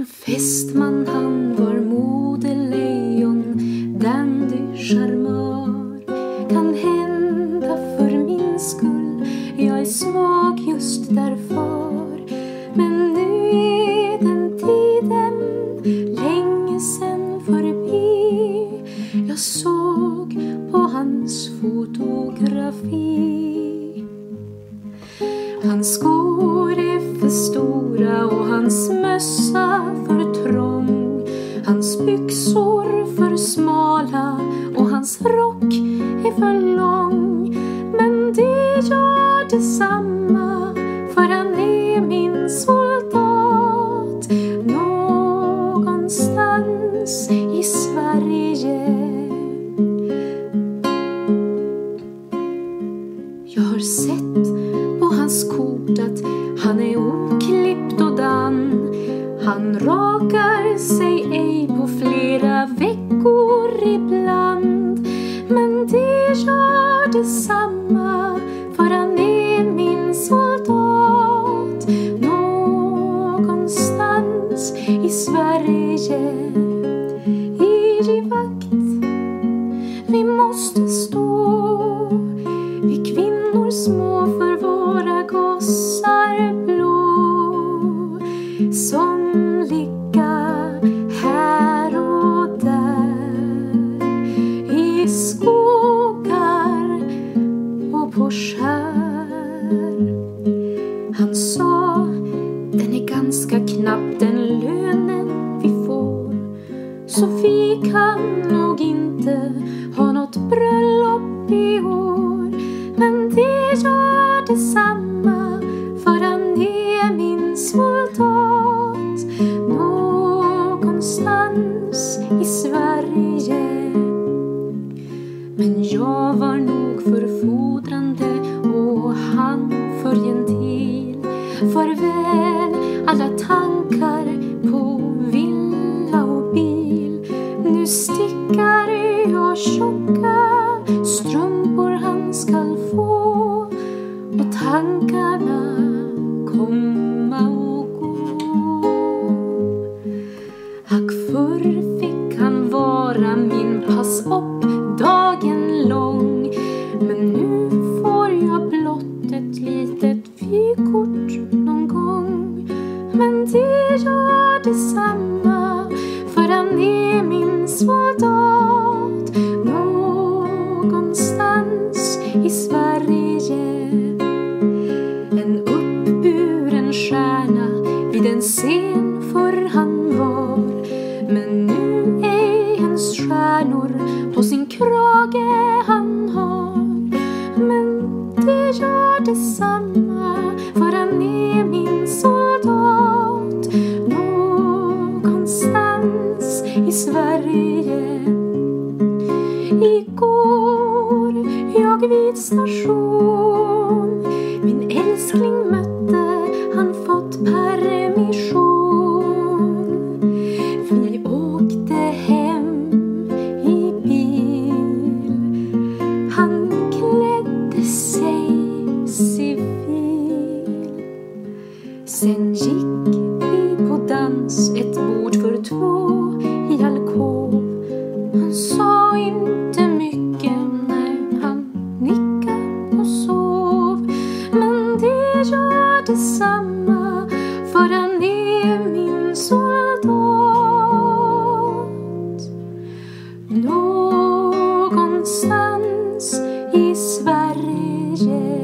En fästman han var modelejon, dandy, charmör. Kan hända för min skull, jag är svag just därför. Men nu är den tiden längesen förbi. Jag såg på hans fotografi. Hans skor är för stora och hans mössa för trång. Hans byxor för smala och hans rock är för lång. Men det gör detsamma, för han är min soldat. Någonstans i Sverige. Jag har sett på hans kort att han är oklippt och dan. Han rakar sig ej på flera veckor ibland. Men det gör detsamma, för han är min soldat. Någonstans i Sverige. I vakt vi måste stå, vi kvinnor små för våra gossar blå. Som ligga här och där, i skogar och på skär. Han sa, den är ganska knapp den lönen vi får, så vi kan nog inte ha något bröllop i år. Men det gör detsamma, för han är min soldat. Någonstans i Sverige. Men jag var nog för fordrande och han för gentil. Farväl alla tankar på villa och bil. Nu stickar jag tjocka strumpor han skall få. Och tankarna komma och gå. Ack, förr fick han vara min pass upp dagen lång. Men nu får jag blott ett litet vykort någon gång. Men det gör detsamma, för han är min soldat. Någonstans i Sverige. En uppburen stjärna vid en scen för han var. Men nu är hans stjärnor på sin krage han har. Men det gör detsamma, för han är min soldat. Någonstans i Sverige. Igår jag vid station, min älskling mötte, han fått permission. Vi åkte hem i bil, han klädde sig civil. Sen gick vi på dans, ett bord för två i alkov. Han sa inte mycket när han nickade och sov. Men det gör detsamma, för han är min soldat. Någonstans i Sverige.